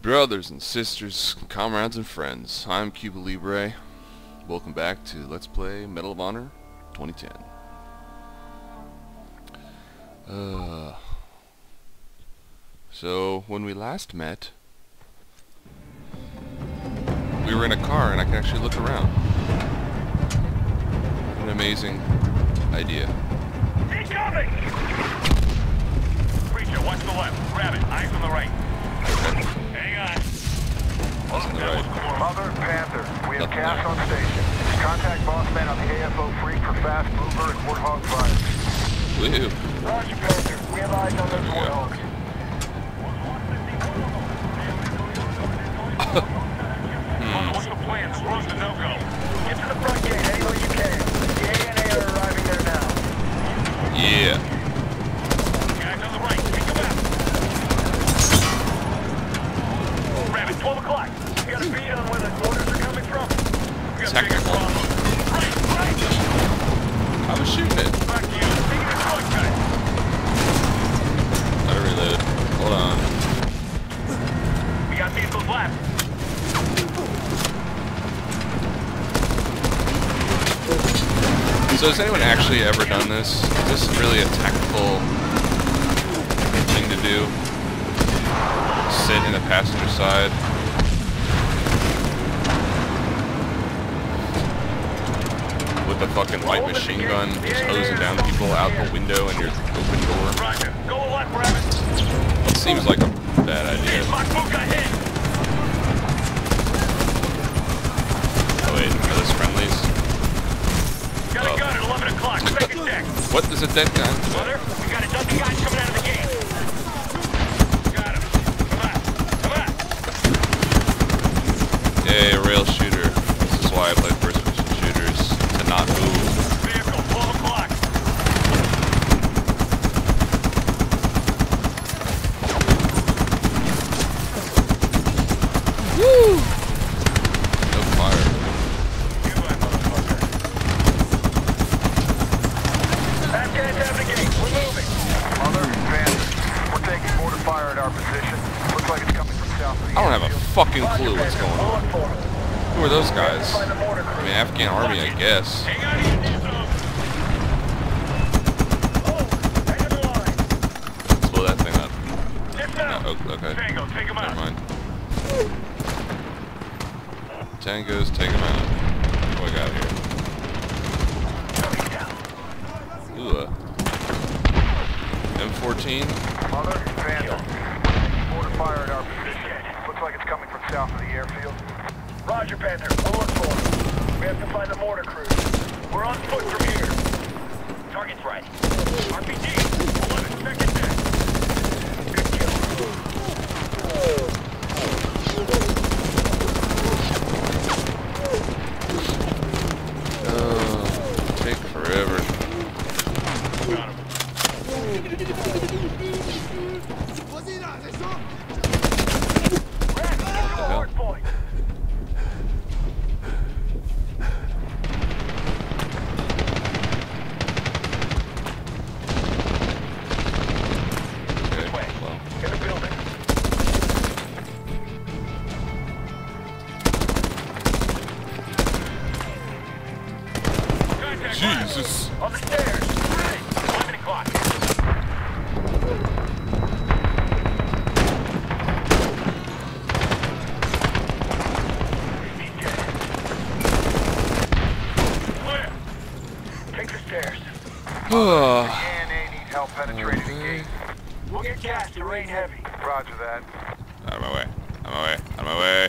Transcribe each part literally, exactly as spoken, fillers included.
Brothers and sisters, comrades and friends, I'm Cuba Libre. Welcome back to Let's Play Medal of Honor twenty ten. Uh, so, when we last met, we were in a car and I could actually look around. An amazing idea. Incoming! Preacher, watch the left. Grab it. Eyes on the right. Okay. Hang on. That's on the right. Mother Panther, we have Nothing cash there. on station. Contact boss man on the A F O freak for fast mover and warthog fire. Woohoo. Roger, Panther. We have eyes on those There we go. warthogs. What's the plan? This road's a no-go. Get to the front gate any way you can. The A N A are arriving there now. Yeah. Guys on the right. Pick them out. Grab it. twelve o'clock. We got a beat on where the orders are coming from. We got a bigger Technical. problem. Right, right. I was shooting it. Back to you. Taking a shortcut. Gotta reload. Hold on. We got vehicles left. So has anyone actually ever done this? Is this really a tactical thing to do? Sit in the passenger side. With the fucking light machine gun, just hosing down people out the window and your open door. Roger. Go left, grab it. It seems like a bad idea. My book ahead. Oh wait, are those friendlies? Got a gun at eleven o'clock. Second deck. What is a dead guy? Mother, we got a dozen guys coming out of the gate. Got him. Come on. Come on. Yay, a rail shooter. This is why I play first person shooters. To not move. Vehicle, twelve o'clock. Woo! No fire. You my motherfucker. That guy's out of the gate. We're moving. Mother Panther, we're taking mortar fire at our position. Looks like it's coming from south of the I don't have a airfield. fucking clue what's going We'll on. look for him. Who are those guys? Find the mortar I crew. mean, Afghan army, I guess. Hang on, you do some. Oh, hang on the line. Let's blow that thing up. Get No, down. oh, okay. Tango, take him Never out. mind. Tangos, take him out. What do I got here? Coming down. Ooh, uh, M fourteen? Mother Panther, mortar fire at our position. Looks like it's coming from south of the airfield. Roger, Panther. We'll look for him. We have to find the mortar crew. We're on foot from here. Target's right. R P G, eleven, second deck. Good kill. Oh, take forever. Got him. Rat, get to the hard point. Okay, Way. well, In the building. Contact Jesus. fire. On the stairs. eleven o'clock. Clear. Take the stairs. The A N A needs help penetrating the Okay. gate. We'll get gas to rain heavy. Roger that. Out of my way. Out of my way. Out of my way.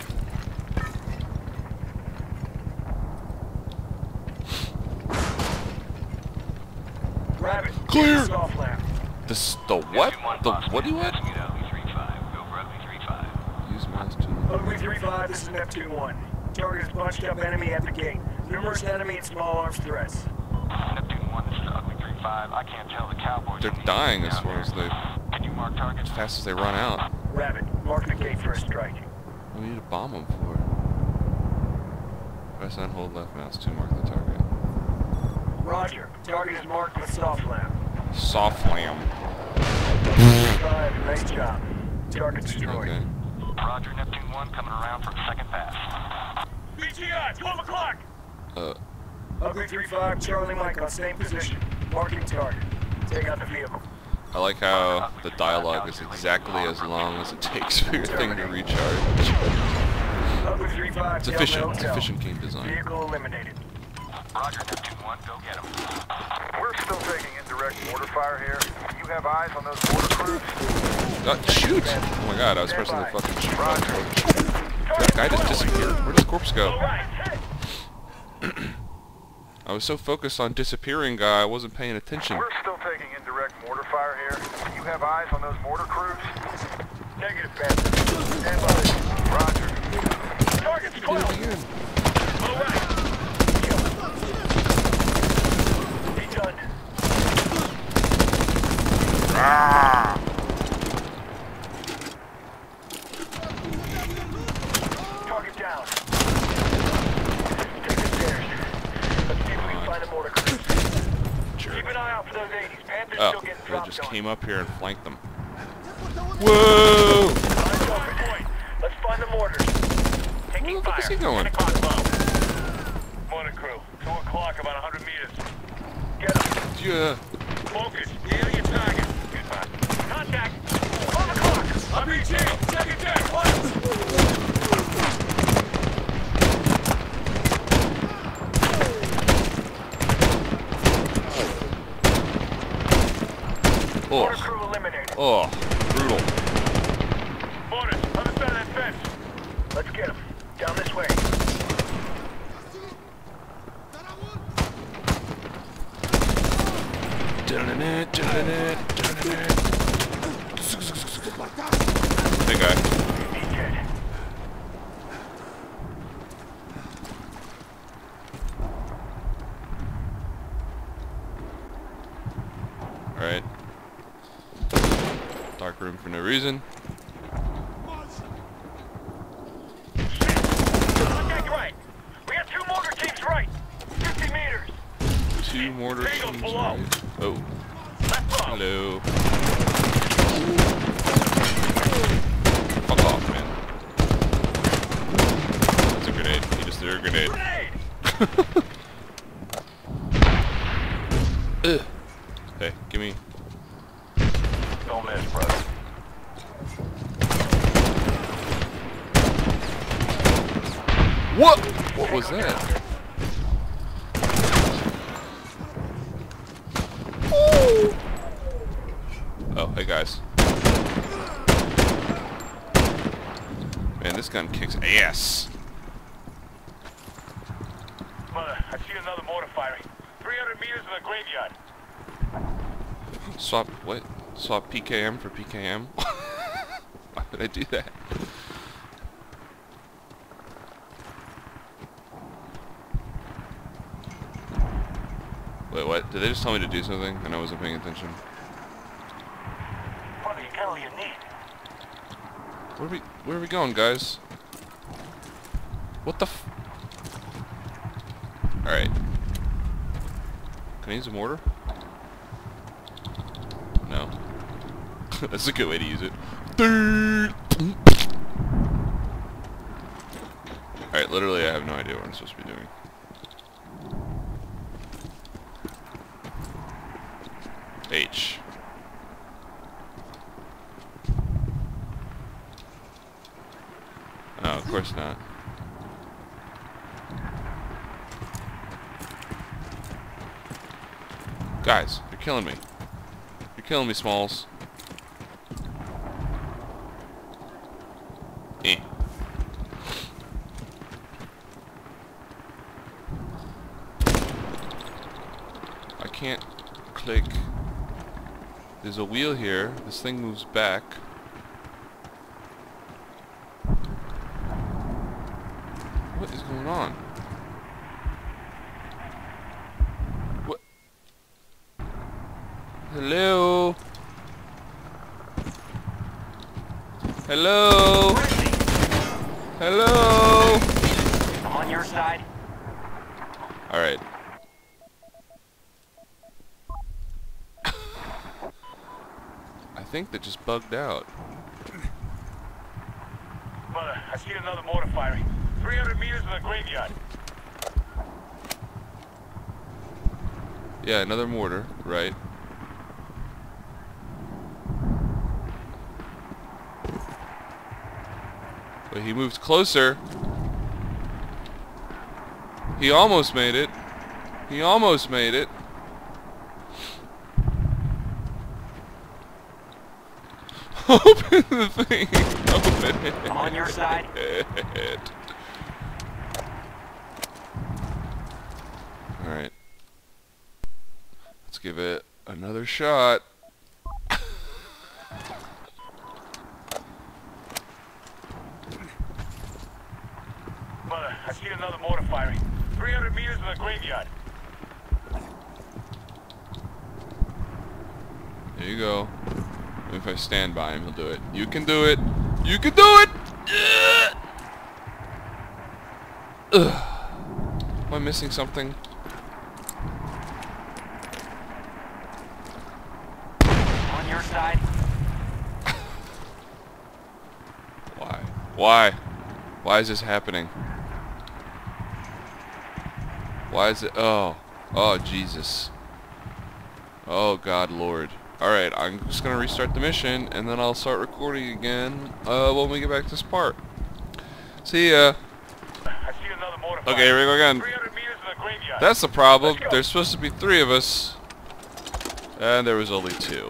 Grab it. Clear. Soft lamp. This, the what? The what do you want? Use mouse to... Ugly three five, this is Neptune one. Target is bunched up enemy at the gate. Numerous enemy and small arms threats. Neptune one, this is Ugly three five. I can't tell the Cowboys. They're dying as far as they... Can you mark targets? as fast as they run out. Rabbit, mark the gate for a strike. What do we need to bomb them for? Press and hold left mouse to mark the target. Roger. Target is marked with soft lamp. Soft lamb. Five, nice job. Target destroyed. Okay. Roger, Neptune one coming around for the second pass. B T I, twelve o'clock! Uh, Ugly three five, Charlie Mike on same position. Marking target. Take out the vehicle. I like how the dialogue is exactly as long as it takes for your thing to recharge. Ugly three five, It's efficient. It's efficient game design. Vehicle eliminated. Roger, Neptune one, go get him. We're still taking indirect mortar fire here. You have eyes on those mortar crews? Uh, shoot! Oh my god, I was pressing the fucking shoot button. That guy just disappeared. Where'd his corpse go? I was so focused on disappearing guy, I wasn't paying attention. We're still taking indirect mortar fire here. You have eyes on those mortar crews? Negative, Panther. Stand by. Roger. Target's twelve. All right. Be done. Ah! Target down. Take the stairs. Let's see if we can find a mortar crew. Keep an eye out for those eighties. Panthers Oh, still getting they dropped just on. came up here and flanked them. Whoa! Eyes open. Point. Let's find the mortars. Where the fuck is he going? Mortar crew, two o'clock, about a hundred meters. Get him. Yeah. Focus, nail your target. Goodbye. Contact. twelve o'clock. R P G, second deck, one. Mortar Oh, crew eliminated. oh, brutal. Mortars, other side of that fence. Let's get him. Down this way. Dun-dun-dun, dun-dun-dun, dun-dun-dun. Hey guy. He's dead. Alright. Dark room for no reason. Contact right. We got two mortar teams right. fifty meters. Two mortar Tango's teams. below. Right. Oh, Left low. hello. Fuck off, man. That's a grenade. He just threw a grenade. Grenade. Ugh. Hey, give me. Don't miss, brother. What? What was that? Ooh. Oh, hey guys. Man, this gun kicks ass. Mother, I see another mortar firing. three hundred meters of the graveyard. Swap what? Swap P K M for P K M? Why did I do that? Wait, what? Did they just tell me to do something and I wasn't paying attention? Brother, you got all you need. Where are we, where are we going, guys? What the f... Alright. Can I use a mortar? No. That's a good way to use it. Alright, literally I have no idea what I'm supposed to be doing. H. Oh, of course not. Guys, you're killing me. You're killing me, Smalls. Eh. I can't click. There's a wheel here. This thing moves back. What is going on? What? Hello? Hello? Hello? I'm on your side. Alright. I think that just bugged out. Brother, I see another mortar firing. three hundred meters of the graveyard. Yeah, another mortar, right. But he moved closer. He almost made it. He almost made it. Open the thing. Open it. I'm on your side. Alright. Let's give it another shot. Brother, I see another mortar firing. three hundred meters of the graveyard. There you go. If I stand by him, he'll do it. You can do it. You can do it! Ugh. Am I missing something? On your side. Why? Why? Why is this happening? Why is it? Oh. Oh, Jesus. Oh, God, Lord. Alright, I'm just gonna restart the mission, and then I'll start recording again uh, when we get back to this part. See ya. I see another mortar Okay, here we go again. three hundred meters of the graveyard. That's the problem. There's supposed to be three of us, and there was only two.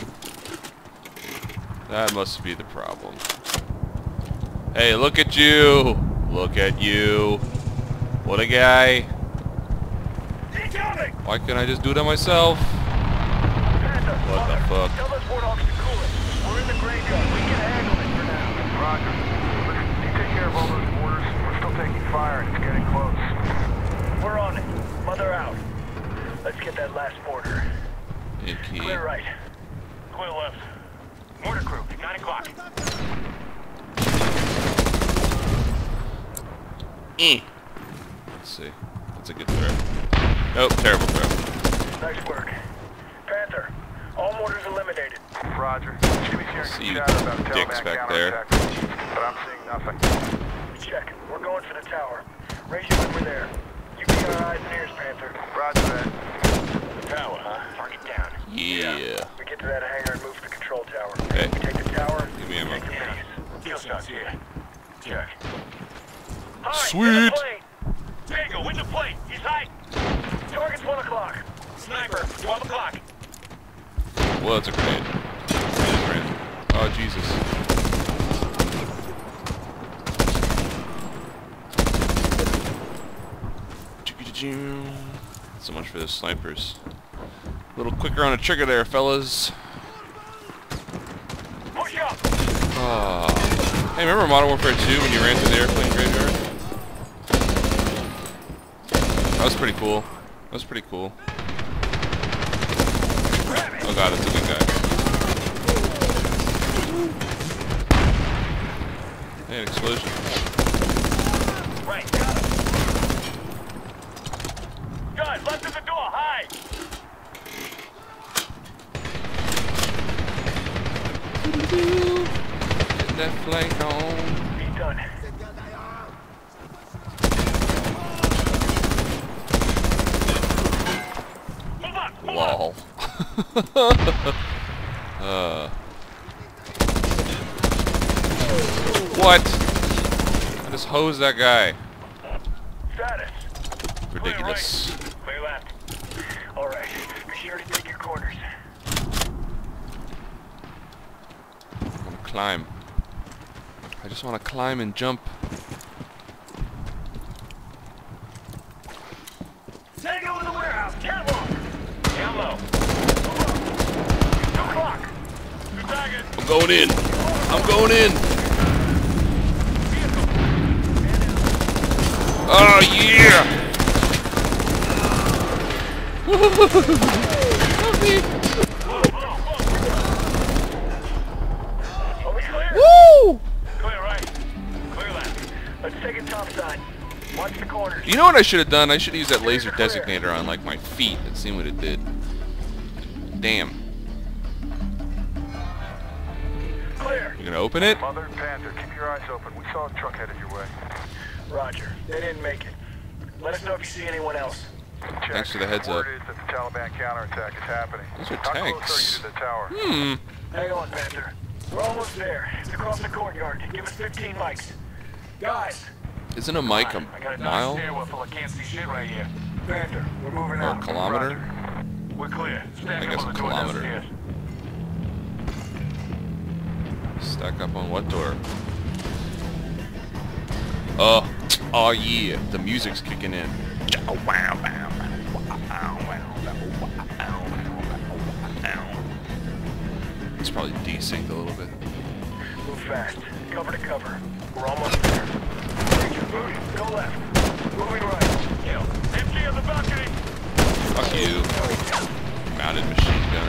That must be the problem. Hey, look at you! Look at you! What a guy! Incoming! Why can't I just do that myself? What the fuck? Tell those warthogs to cool it. We're in the graveyard. We can handle it for now. Roger. Listen, you take care of all those mortars. We're still taking fire and it's getting close. We're on it. Mother out. Let's get that last mortar. Icky. Clear right. Clear left. Mortar crew, nine o'clock. Eh. Let's see. That's a good throw. Nope, terrible throw. Nice work. Panther, all mortars eliminated. Roger. Jimmy's hearing See some you chatter about dicks Taliban back there. counterattacks, but I'm seeing nothing. Check. We're going for the tower. Raise you when we're there. You be our eyes and ears, Panther. Roger that. The tower, huh? Target down. Yeah. We get to that hangar and move to the control tower. Okay. We take the tower. Give me ammo. Take the minis. Fuel stocks here. Check. Hi, Sweet. in the plane. Tango, in the plane. He's high. Target's one o'clock. Sniper, twelve o'clock. Well, it's a grenade. It's a grenade. Oh, Jesus. So much for the snipers. A little quicker on the trigger there, fellas. Push up. Oh. Hey, remember Modern Warfare two when you ran through the airplane graveyard? That was pretty cool. That was pretty cool. Oh god, that's a good guy. Hey, an explosion. Right, got him. Guys, left of the door, hide. Get that flank on. He's done. Move up, move up. Lol. uh. What? I just hosed that guy. Status. Ridiculous. Clear right. Clear left. All right. Be sure to take your corners. I want to climb. I just want to climb and jump. Tango in the warehouse. Catwalk. Down low. Two o'clock. Two target. I'm going in. I'm going in. Oh yeah! Are we clear? Woo! Clear right. Clear left. Let's take it top side. Watch the corners. You know what I should have done? I should have used that laser designator on like my feet and seen what it did. Damn. Clear. gonna open it? Mother and Panther, keep your eyes open. We saw a truck headed your way. Roger. They didn't make it. Let us know if you see anyone else. Check. Thanks for the heads up. Word is that the Taliban counterattack is happening. Those are How close tanks. are you to the tower? Hmm. Hang on, Panther. We're almost there. It's across the courtyard. Give us fifteen mics. Guys! Isn't a mic a I got a nice mile? stairwell full of can't see shit right here. Panther, we're moving Or a out. kilometer? We're clear. Stand I up guess on a the door kilometer. downstairs. Stack up on what door? Oh, oh yeah, the music's kicking in. It's probably desynced a little bit. Move fast. Cover to cover. We're almost there. Take your boot. Go left. Moving right. Kill. Empty on the balcony. Fuck you. Mounted machine gun.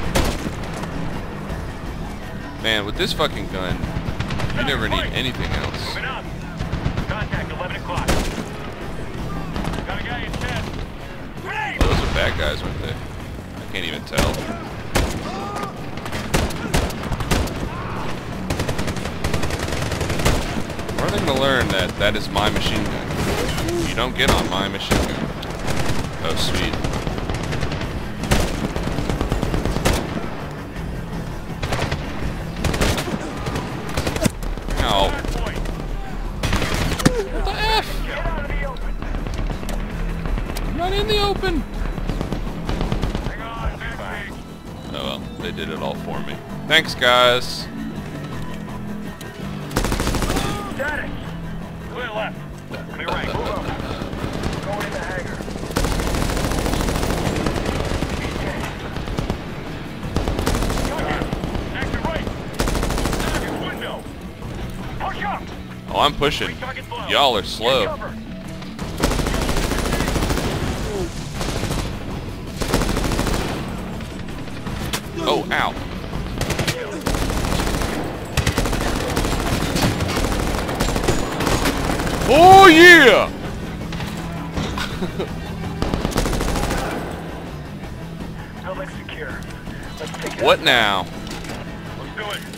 Man, with this fucking gun, you never need anything else. Moving up. Contact eleven o'clock. Got a guy in ten. Grenade! Oh, those are bad guys, weren't they? I can't even tell. We're going to learn that that is my machine gun. You don't get on my machine gun. Oh, sweet. Ow. What the F? Get out of the open. I'm not in the open. Hang on, back. Oh well, they did it all for me. Thanks, guys. Static. Clear left. Clear right. Move up. Going in the hangar. Active right. Target window. Push up. Oh, I'm pushing. Y'all are slow. Get cover. Oh, ow. Oh, yeah! Building secure. Let's take it What out. now? Let's do it.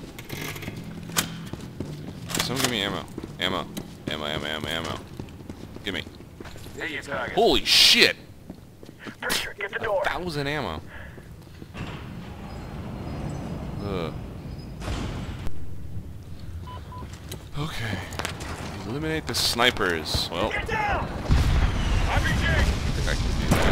Someone give me ammo. Ammo. Ammo, ammo, ammo, ammo. Give me. There you target. Holy shit! Picture, get the door. Thousand ammo. Ugh. Okay. Eliminate the snipers. Well, I Get down! R P G! think I can do that.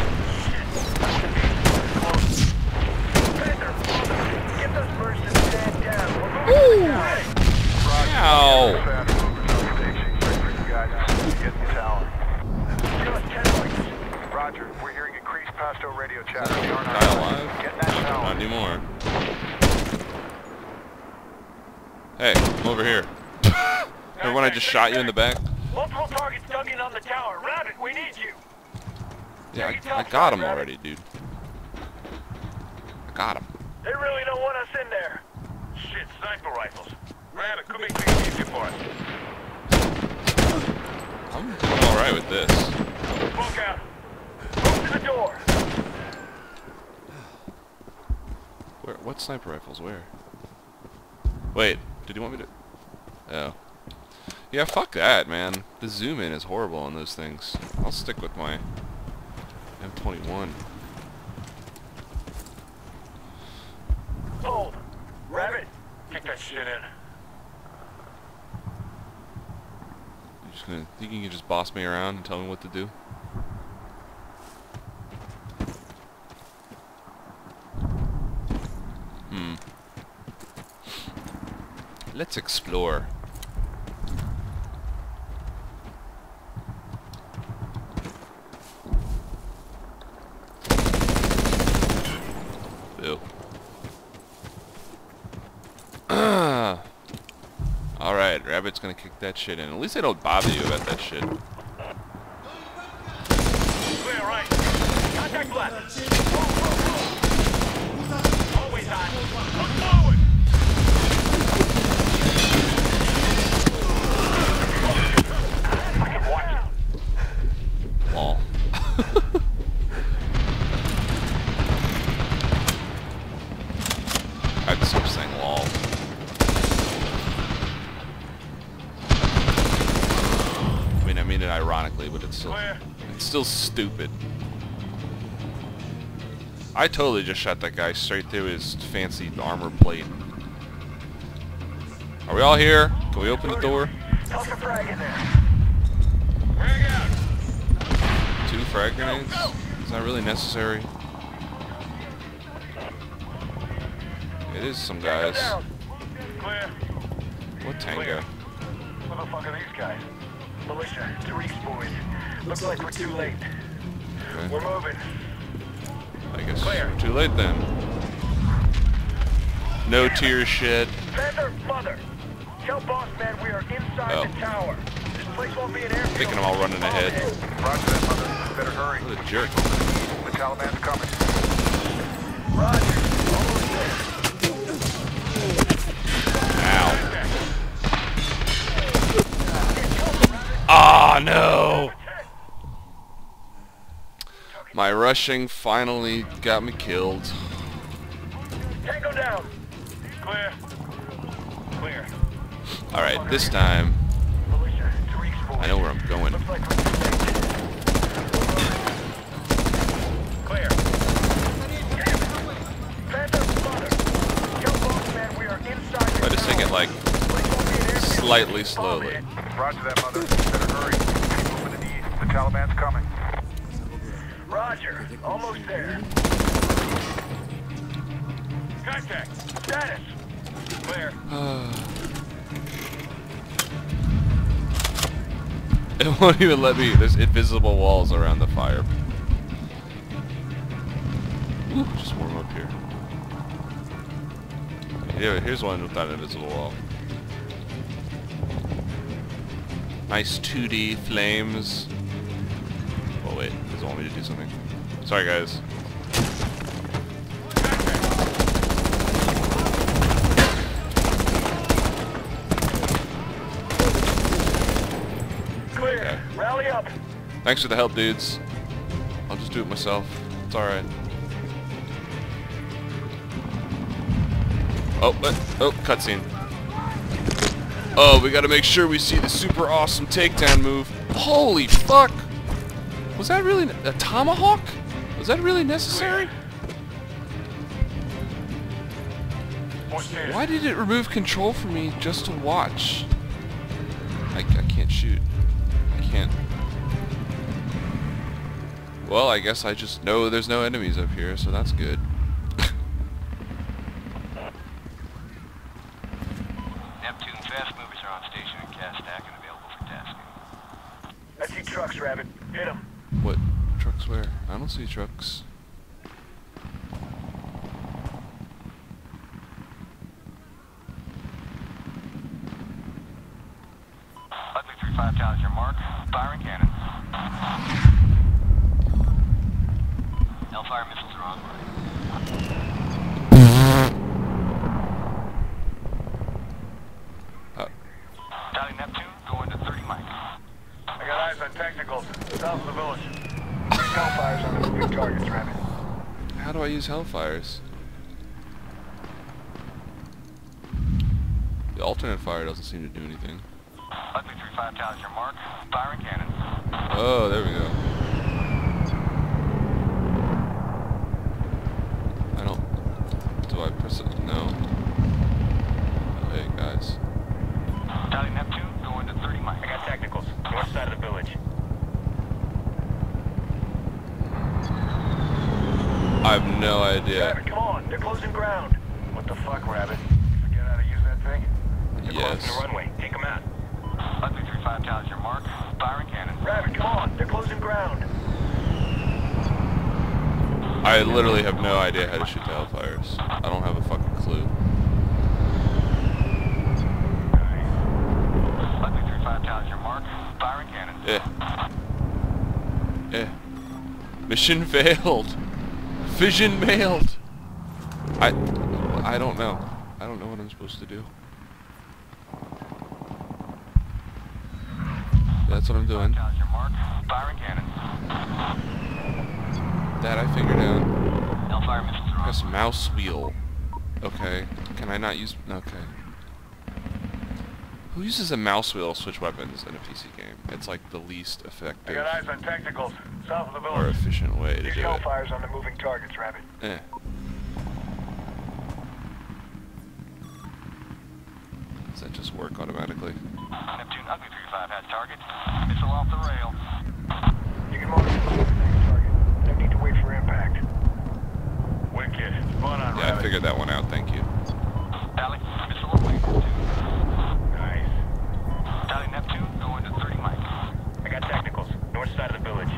Panther, get those birds to stand down. We're moving to the tower. Ow! Fast movers on station. Ready for you guys to get in the tower. Give us ten mics. Roger, we're hearing increased Pasto radio Is chatter. that We are guy not alive? Get in that tower. Not anymore. Hey, I'm over here. Remember when I just shot you in the back? Multiple targets dug in on the tower. Rabbit, we need you. Yeah, I, I got him already, dude. I got him. They really don't want us in there. Shit, sniper rifles. Rabbit, could make things easier for us. I'm doing alright with this. Smoke out. Move to the door. Where? What sniper rifles? Where? Wait, did you want me to? Oh. Yeah, fuck that, man. The zoom in is horrible on those things. I'll stick with my M twenty-one. Hold. Rabbit. Kick that shit in. You just gonna think you can just boss me around and tell me what to do? Hmm. Let's explore. Ew. Alright, Rabbit's gonna kick that shit in. At least they don't bother you about that shit. Clear right. Contact left. Always on. Look forward. I can watch it. Lol. I'd stop saying lol. ironically, but it's still it's still stupid. I totally just shot that guy straight through his fancy armor plate. Are we all here? Can we open the door? Toss a frag in there. Two frag grenades? Is that really necessary? It is some guys. Clear. What tango? What the fuck are these guys? Militia, Tariq's boys. Looks like we're too late. Okay. We're moving. I guess Clear. we're too late then. No tears shed. Panther, mother. Tell boss man we are inside Oh. the tower. This place won't be an airfield. Thinking I'm all running ahead. Roger that, mother. Better hurry. What a jerk. The Taliban's coming. Roger. Almost there. Ow. Ah, no! My rushing finally got me killed. Tango down. Clear. Clear. Alright, this time, Militia, Tariq's boys. I know where I'm going. Looks like we're too late. Clear. Panther, mother. Tell boss man we are inside the I just take it like This place won't be an airfield. slightly slowly. Roger that, mother. Better hurry. Moving to the east. The Taliban's coming. Roger. Almost there. Contact. Status. Clear. It won't even let me. There's invisible walls around the fire. Ooh, just warm up here. Yeah, here's one without an invisible wall. Nice two D flames. Oh wait, it doesn't want me to do something. Sorry guys. Clear. Okay. Rally up. Thanks for the help, dudes. I'll just do it myself. It's alright. Oh, but, oh, cutscene. Oh, we gotta make sure we see the super awesome takedown move. Holy fuck! Was that really a tomahawk? Was that really necessary? Why did it remove control from me just to watch? I, I can't shoot. I can't. Well, I guess I just know there's no enemies up here, so that's good. Neptune, fast movers are on station in Castack and available for tasking. I see trucks, Rabbit. Hit them. What trucks where? I don't see trucks. Ugly three five Towers, your mark. Firing cannon. Hellfire missiles are online. Uh, Tally Neptune, going to thirty mics. I got eyes on technicals. South of the village. Hellfires on those big targets, Rabbit. how do I use Hellfires? The alternate fire doesn't seem to do anything. Ugly three five Towers, your mark. Firing cannon. Oh, there we go. I don't... Do I press it? No. Oh, hey, guys. Tally Neptune, going to thirty mics. I got technicals. North side of the village. I have no idea. Rabbit, come on. They're closing ground. What the fuck, Rabbit? Forget how to use that thing? They're Yes. closing the runway. Take them out. Ugly three five Towers, your mark. Firing cannon. Rabbit, come on. They're closing ground. I literally have no idea how to shoot the Hellfires. I don't have a fucking clue. Ugly three five Towers, your mark. Firing cannon. Eh. Eh. Mission failed. Vision mailed. I... I don't know. I don't know what I'm supposed to do. That's what I'm doing. Towers, your mark. Firing cannon. That I figured out. Hellfire missiles are Press on. mouse wheel. Okay. Can I not use... Okay. Who uses a mouse wheel to switch weapons in a P C game? It's like the least I effective got eyes on tacticals south of the or village. efficient way to Use do it. hellfires on the moving targets, Rabbit. Eh. Does that just work automatically? Neptune Ugly three five has target. Missile off the rail. You can mark the next target. No need to wait for impact. Wicked. Spot on, Yeah, I Rabbit. figured that one out. Thank you. Tally, missile away, Neptune. Nice. Tally, Neptune, going to thirty miles. I got tacticals. North side of the village.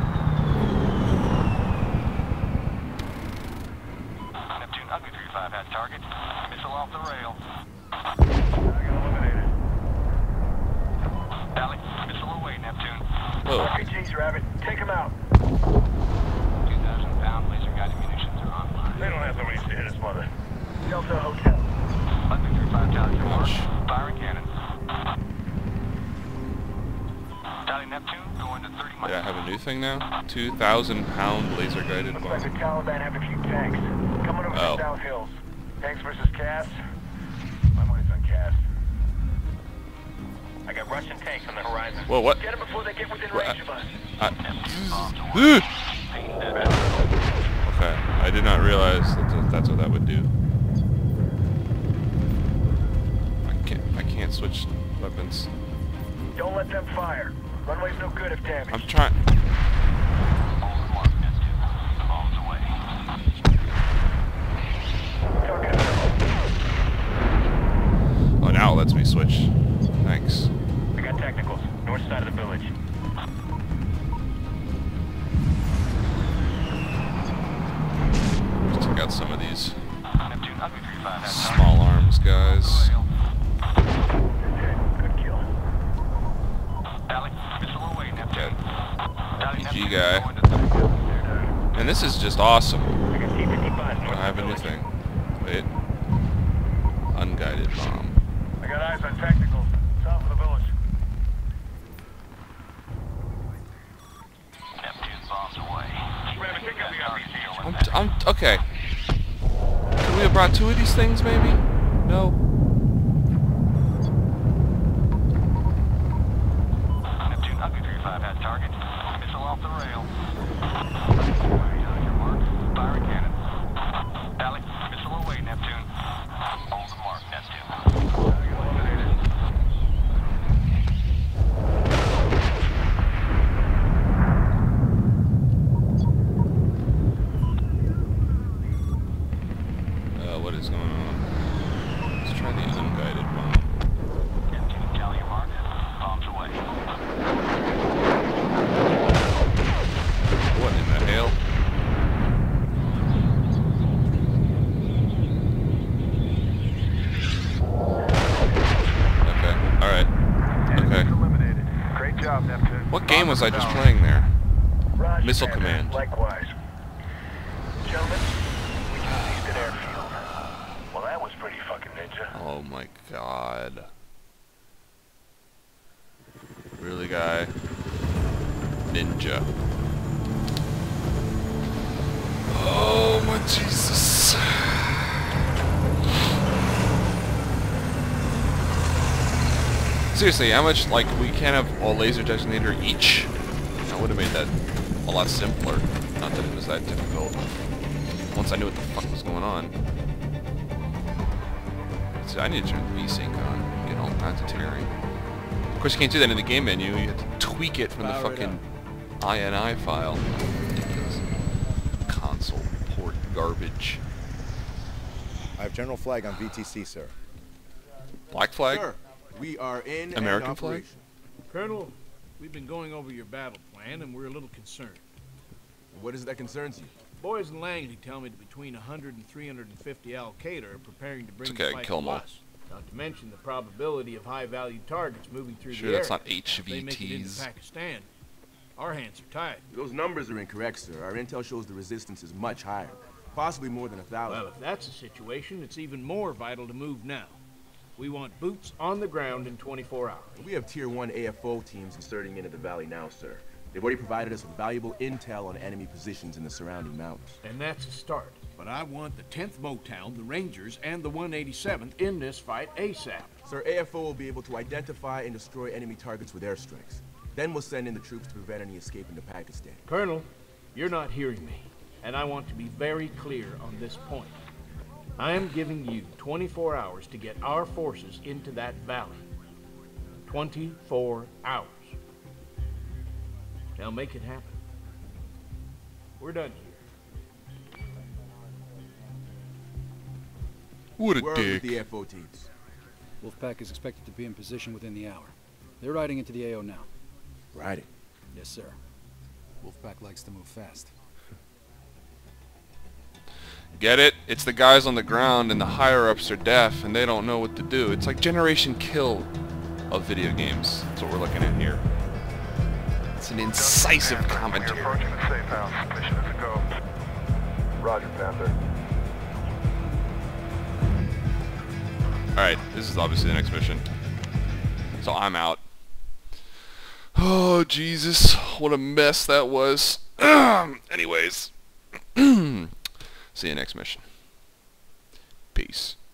Neptune Ugly three five has target. Missile off the rail. I got eliminated. Tally, missile away, Neptune. Whoa. R P Gs, Rabbit. Take them out. two thousand pound laser guided munitions are online. They don't have the reach to hit us, mother. Delta Hotel. Ugly three five Tally, your mark. Gosh. Fire a cannon. Tally, Neptune, going to thirty miles. Did I have a new thing now? two thousand pound laser guided Looks like the bomb. Taliban have a few tanks. Coming over Oh. the South Hills. Tanks versus Cass. My money's on Cass. I got Russian tanks on the horizon. Whoa, what? Get them before they get within What? range of us. I, Ugh! Okay, I did not realize that that's what that would do. I can't. I can't switch weapons. Don't let them fire. Runway's no good if damaged. I'm trying. Target. Oh, now it lets me switch. Thanks. I got technicals. North side of the village. Let's check out some of these Neptune Ugly three five has target. small arms guys. Good kill. Tally, missile away, Neptune. Tally, P G Neptune, guy. going to thirty miles. And this is just awesome. I got T fifty-five north I have a of new the thing. village. Wait. Unguided bomb. I got eyes on tacticals. South of the village. Neptune bombs away. Rabbit, pick up the R P G. I'm, t I'm t okay. Could we have brought two of these things, maybe? No. Neptune Ugly three five has target. Missile off the rail. Your mark. Fire a cannon. Tally, missile away, Neptune. Hold the mark, Neptune. Uh, what is going on? Let's try the unguided bomb. Neptune, tally your mark. Bombs away. What in the hell? Okay. Alright. Okay. Eliminated. Great job, Neptune. What game was I just Down. playing there? Roger, Missile Panther. command. Likewise. Gentlemen, we just seized an airfield. Well, that was pretty fucking ninja. Oh my god. Really, guy? Ninja. Oh my Jesus. Seriously, how much, like, we can't have a laser detonator each? That would have made that a lot simpler. Not that it was that difficult. Once I knew what the fuck was going on. See, I need to turn the V-Sync on. Get all kinds of tearing. Of course, you can't do that in the game menu. You have to tweak it from the Power it fucking I N I file. Ridiculous. Console port garbage. I have general flag on V T C, sir. Black flag? Sir, we are in American an flag? operation. Colonel, we've been going over your battle plan, and we're a little concerned. What is it that concerns you? Boys in Langley tell me that between one hundred and three hundred fifty Al-Qaeda are preparing to bring It's okay, the fight kill 'em to all. us. Not to mention the probability of high-value targets moving through Sure, the that's air. not H If they V make it into Ts. Pakistan, our hands are tied. Those numbers are incorrect, sir. Our intel shows the resistance is much higher, possibly more than a thousand. Well, if that's the situation, it's even more vital to move now. We want boots on the ground in twenty-four hours. We have tier one A F O teams inserting into the valley now, sir. They've already provided us with valuable intel on enemy positions in the surrounding mountains. And that's a start. But I want the tenth Motown, the Rangers, and the one eighty-seventh in this fight ASAP. Sir, A F O will be able to identify and destroy enemy targets with airstrikes. Then we'll send in the troops to prevent any escape into Pakistan. Colonel, you're not hearing me, and I want to be very clear on this point. I am giving you twenty-four hours to get our forces into that valley. twenty-four hours. Now make it happen. We're done here. What a Word with dick. the A F O teams. Wolfpack is expected to be in position within the hour. They're riding into the A O now. Riding. Yes, sir. Wolfpack likes to move fast. Get it? It's the guys on the ground and the higher-ups are deaf and they don't know what to do. It's like Generation Kill of video games. That's what we're looking at here. It's an incisive We're commentary. approaching the safe house. Mission is a go. Roger, Panther. Alright, this is obviously the next mission. So I'm out. Oh, Jesus. What a mess that was. Anyways. See you next mission. Peace.